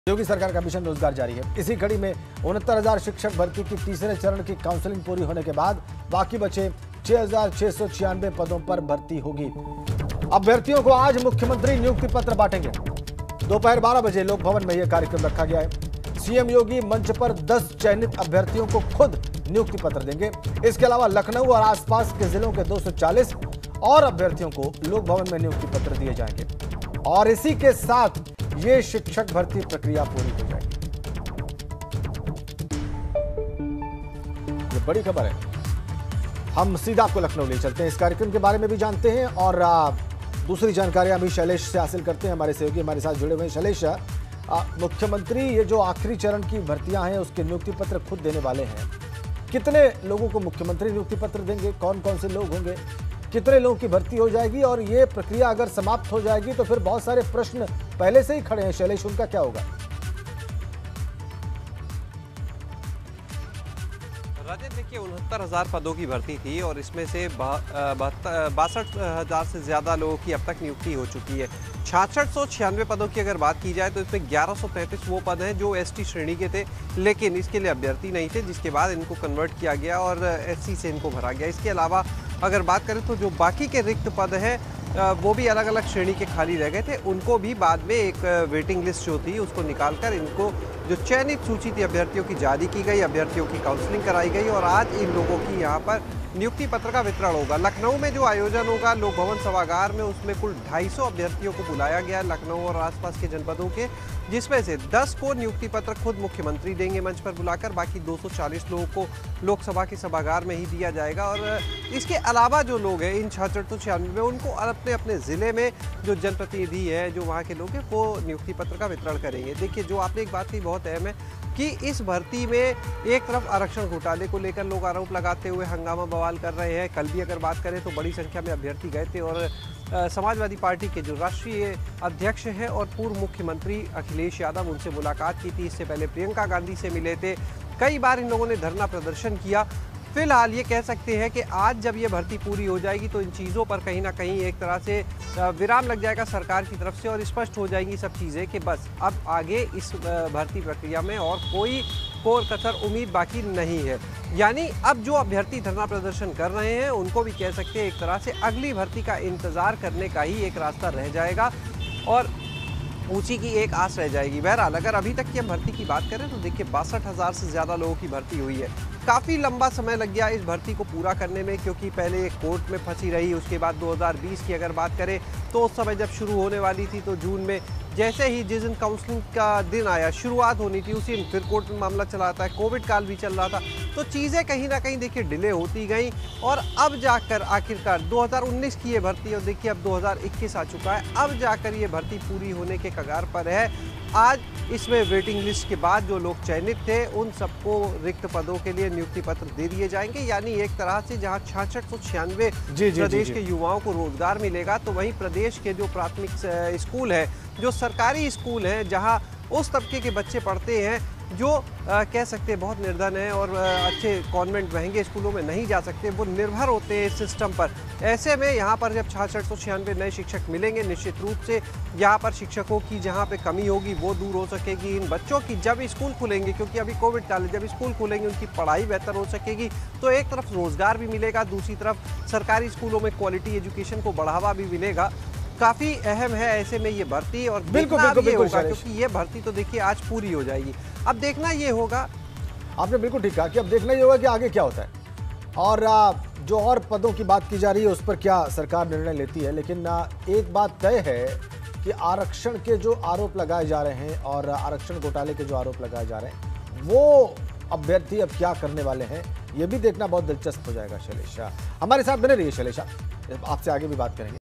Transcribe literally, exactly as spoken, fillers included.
योगी सरकार का मिशन रोजगार जारी है। इसी कड़ी में उनहत्तर हजार शिक्षक भर्ती की तीसरे चरण की काउंसलिंग पूरी होने के बाद बाकी बचे छह हजार छह सौ छियानवे पदों पर भर्ती होगी। अभ्यर्थियों को आज मुख्यमंत्री नियुक्ति पत्र बांटेंगे। दोपहर बारह बजे लोक भवन में यह कार्यक्रम रखा गया है। सीएम योगी मंच पर दस चयनित अभ्यर्थियों को खुद नियुक्ति पत्र देंगे। इसके अलावा लखनऊ और आसपास के जिलों के दो सौ चालीस और अभ्यर्थियों को लोक भवन में नियुक्ति पत्र दिए जाएंगे और इसी के साथ ये शिक्षक भर्ती प्रक्रिया पूरी हो जाएगी। ये बड़ी खबर है। हम सीधा आपको लखनऊ ले चलते हैं, इस कार्यक्रम के बारे में भी जानते हैं और दूसरी जानकारियां भी शैलेश से हासिल करते हैं। हमारे सहयोगी हमारे साथ जुड़े हुए हैं। शैलेश, मुख्यमंत्री ये जो आखिरी चरण की भर्तियां हैं उसके नियुक्ति पत्र खुद देने वाले हैं। कितने लोगों को मुख्यमंत्री नियुक्ति पत्र देंगे, कौन कौन से लोग होंगे, कितने लोगों की भर्ती हो जाएगी और ये प्रक्रिया अगर समाप्त हो जाएगी तो फिर बहुत सारे प्रश्न पहले से ही खड़े हैं। शैलेश, उनका क्या होगा? राजेश, देखिए उनहत्तर हजार पदों की भर्ती थी और इसमें से बासठ हजार से ज्यादा लोगों की अब तक नियुक्ति हो चुकी है। छियासठ सौ छियानवे पदों की अगर बात की जाए तो इसमें ग्यारह सौ तैंतीस वो पद हैं जो एसटी श्रेणी के थे, लेकिन इसके लिए अभ्यर्थी नहीं थे, जिसके बाद इनको कन्वर्ट किया गया और एससी से इनको भरा गया। इसके अलावा अगर बात करें तो जो बाकी के रिक्त पद हैं वो भी अलग अलग श्रेणी के खाली रह गए थे, उनको भी बाद में एक वेटिंग लिस्ट जो थी उसको निकालकर इनको जो चयनित सूची थी अभ्यर्थियों की जारी की गई, अभ्यर्थियों की काउंसलिंग कराई गई और आज इन लोगों की यहाँ पर नियुक्ति पत्र का वितरण होगा। लखनऊ में जो आयोजन होगा लोक भवन सभागार में, उसमें कुल ढाई सौ अभ्यर्थियों को बुलाया गया लखनऊ और आसपास के जनपदों के, जिसमें से दस को नियुक्ति पत्र खुद मुख्यमंत्री देंगे मंच पर बुलाकर, बाकी दो सौ चालीस लोगों को लोकसभा के सभागार में ही दिया जाएगा। और इसके अलावा जो लोग हैं इन छियासठ सौ छियानवे में, उनको अपने अपने ज़िले में जो जनप्रतिनिधि है, जो वहाँ के लोग हैं, वो नियुक्ति पत्र का वितरण करेंगे। देखिए, जो आपने एक बात की बहुत अहम है कि इस भर्ती में एक तरफ आरक्षण घोटाले को लेकर लोग आरोप लगाते हुए हंगामा बवाल कर रहे हैं। कल भी अगर बात करें तो बड़ी संख्या में अभ्यर्थी गए थे और समाजवादी पार्टी के जो राष्ट्रीय अध्यक्ष हैं और पूर्व मुख्यमंत्री अखिलेश यादव, उनसे मुलाकात की थी। इससे पहले प्रियंका गांधी से मिले थे। कई बार इन लोगों ने धरना प्रदर्शन किया। फिलहाल ये कह सकते हैं कि आज जब ये भर्ती पूरी हो जाएगी तो इन चीज़ों पर कहीं ना कहीं एक तरह से विराम लग जाएगा सरकार की तरफ से और स्पष्ट हो जाएंगी सब चीज़ें कि बस अब आगे इस भर्ती प्रक्रिया में और कोई कोर कसर उम्मीद बाकी नहीं है। यानी अब जो अभ्यर्थी धरना प्रदर्शन कर रहे हैं उनको भी कह सकते हैं एक तरह से अगली भर्ती का इंतज़ार करने का ही एक रास्ता रह जाएगा और उसी की एक आस रह जाएगी। बहरहाल अगर अभी तक की हम भर्ती की बात करें तो देखिए बासठ हज़ार से ज़्यादा लोगों की भर्ती हुई है। काफ़ी लंबा समय लग गया इस भर्ती को पूरा करने में, क्योंकि पहले एक कोर्ट में फंसी रही। उसके बाद दो हज़ार बीस की अगर बात करें तो उस समय जब शुरू होने वाली थी तो जून में, जैसे ही जिस दिन काउंसलिंग का दिन आया, शुरुआत होनी थी, उसी दिन फिर कोर्ट में मामला चला था। कोविड काल भी चल रहा था, तो चीज़ें कहीं ना कहीं देखिए डिले होती गई और अब जाकर आखिरकार दो हज़ार उन्नीस की ये भर्ती, और देखिए अब दो हज़ार इक्कीस आ चुका है, अब जाकर ये भर्ती पूरी होने के कगार पर है। आज इसमें वेटिंग लिस्ट के बाद जो लोग चयनित थे उन सबको रिक्त पदों के लिए नियुक्ति पत्र दे दिए जाएंगे। यानी एक तरह से जहां छियासठ सौ छियानवे प्रदेश के युवाओं को रोजगार मिलेगा, तो वहीं प्रदेश के जो प्राथमिक स्कूल है, जो सरकारी स्कूल हैं, जहां उस तबके के बच्चे पढ़ते हैं जो आ, कह सकते हैं बहुत निर्धन है और आ, अच्छे कॉन्वेंट महंगे स्कूलों में नहीं जा सकते, वो निर्भर होते हैं इस सिस्टम पर। ऐसे में यहाँ पर जब छियासठ सौ छियानवे नए शिक्षक मिलेंगे, निश्चित रूप से यहाँ पर शिक्षकों की जहाँ पे कमी होगी वो दूर हो सकेगी। इन बच्चों की जब स्कूल खुलेंगे, क्योंकि अभी कोविड काल है, जब स्कूल खुलेंगे उनकी पढ़ाई बेहतर हो सकेगी, तो एक तरफ रोज़गार भी मिलेगा, दूसरी तरफ सरकारी स्कूलों में क्वालिटी एजुकेशन को बढ़ावा भी मिलेगा। काफ़ी अहम है ऐसे में ये भर्ती और बिल्कुल बिल्कुल बिल्कुल क्योंकि ये भर्ती तो देखिए आज पूरी हो जाएगी। अब देखना ये होगा, आपने बिल्कुल ठीक कहा कि अब देखना ये होगा कि आगे क्या होता है और जो और पदों की बात की जा रही है उस पर क्या सरकार निर्णय लेती है। लेकिन एक बात तय है कि आरक्षण के जो आरोप लगाए जा रहे हैं और आरक्षण घोटाले के जो आरोप लगाए जा रहे हैं, वो अभ्यर्थी अब क्या करने वाले हैं ये भी देखना बहुत दिलचस्प हो जाएगा। शैलेश हमारे साथ बने रहिए। शैलेश, आपसे आगे भी बात करेंगे।